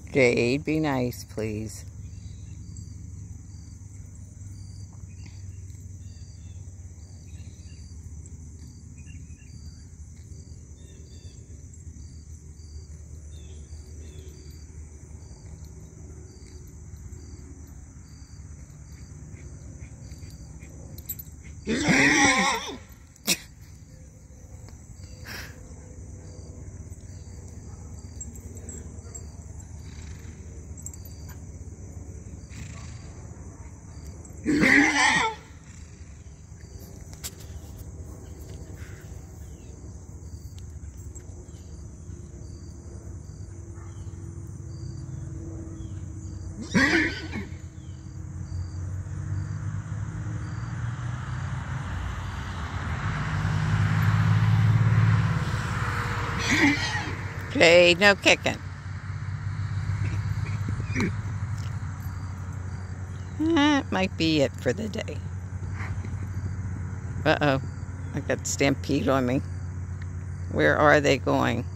Jade, be nice, please. Jade, no kicking. That might be it for the day. Uh-oh, I got Stampede on me. Where are they going?